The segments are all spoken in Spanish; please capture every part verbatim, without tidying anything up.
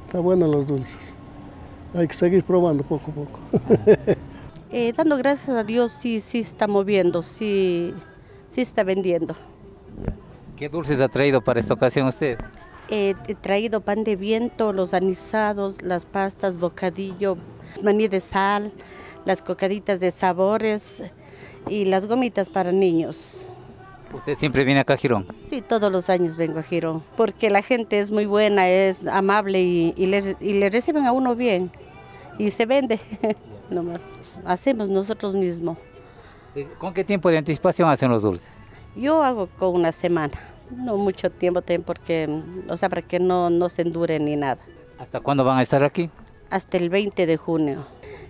Está bueno los dulces. Hay que seguir probando poco a poco. Eh, dando gracias a Dios, sí, sí está moviendo, sí, sí está vendiendo. ¿Qué dulces ha traído para esta ocasión usted? Eh, he traído pan de viento, los anisados, las pastas, bocadillo, maní de sal, las cocaditas de sabores y las gomitas para niños. ¿Usted siempre viene acá a Girón? Sí, todos los años vengo a Girón, porque la gente es muy buena, es amable y, y, le, y le reciben a uno bien y se vende. Nomás. Hacemos nosotros mismos. ¿Con qué tiempo de anticipación hacen los dulces? Yo hago con una semana, no mucho tiempo, porque, o sea, para que no, no se endure ni nada. ¿Hasta cuándo van a estar aquí? Hasta el veinte de junio.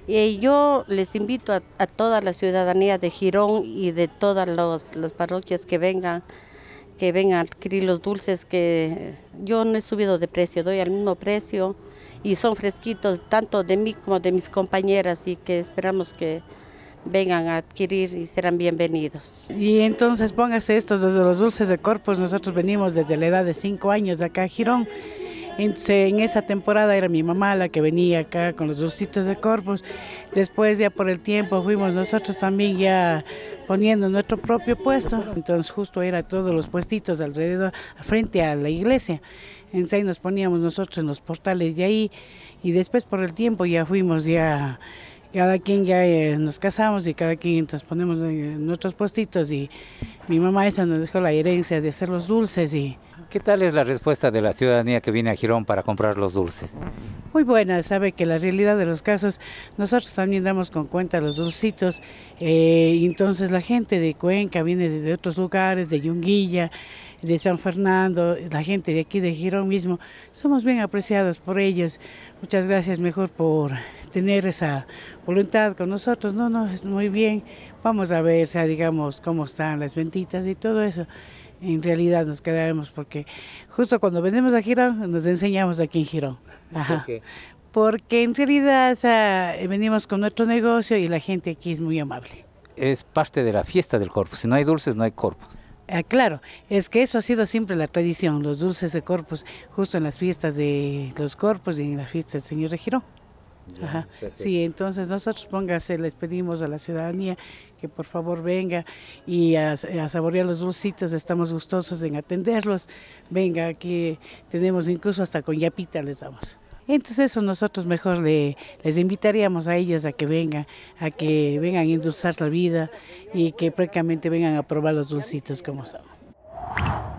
Y yo les invito a, a toda la ciudadanía de Girón y de todas los, las parroquias que vengan, que vengan a adquirir los dulces, que yo no he subido de precio, doy al mismo precio y son fresquitos tanto de mí como de mis compañeras y que esperamos que vengan a adquirir y serán bienvenidos. Y entonces póngase estos desde los dulces de Corpus, nosotros venimos desde la edad de cinco años de acá a Girón. Entonces, en esa temporada era mi mamá la que venía acá con los dulcitos de Corpus. Después ya por el tiempo fuimos nosotros también ya poniendo nuestro propio puesto. Entonces justo era todos los puestitos alrededor, frente a la iglesia. Entonces ahí nos poníamos nosotros en los portales de ahí y después por el tiempo ya fuimos ya, cada quien ya eh, nos casamos y cada quien entonces ponemos eh, nuestros puestitos y mi mamá esa nos dejó la herencia de hacer los dulces. Y ¿qué tal es la respuesta de la ciudadanía que viene a Girón para comprar los dulces? muy buena, sabe que la realidad de los casos, nosotros también damos con cuenta los dulcitos, eh, y entonces la gente de Cuenca viene de, de otros lugares, de Yunguilla, de San Fernando, la gente de aquí de Girón mismo, somos bien apreciados por ellos. Muchas gracias mejor por tener esa voluntad con nosotros. No, no, es muy bien. Vamos a ver, o sea, digamos, cómo están las ventitas y todo eso. En realidad nos quedaremos porque justo cuando venimos a Girón nos enseñamos aquí en Girón. Ajá. ¿Por qué? Porque en realidad, o sea, venimos con nuestro negocio y la gente aquí es muy amable. Es parte de la fiesta del Corpus. Si no hay dulces, no hay Corpus. Ah, claro, es que eso ha sido siempre la tradición, los dulces de Corpus, justo en las fiestas de los Corpus y en las fiestas del Señor de Girón. Ya, Ajá. perfecto. Sí, entonces nosotros póngase, les pedimos a la ciudadanía que por favor venga y a, a saborear los dulcitos, estamos gustosos en atenderlos. Venga, aquí tenemos incluso hasta con yapita les damos. Entonces eso nosotros mejor le, les invitaríamos a ellos a que vengan, a que vengan a endulzar la vida y que prácticamente vengan a probar los dulcitos como son.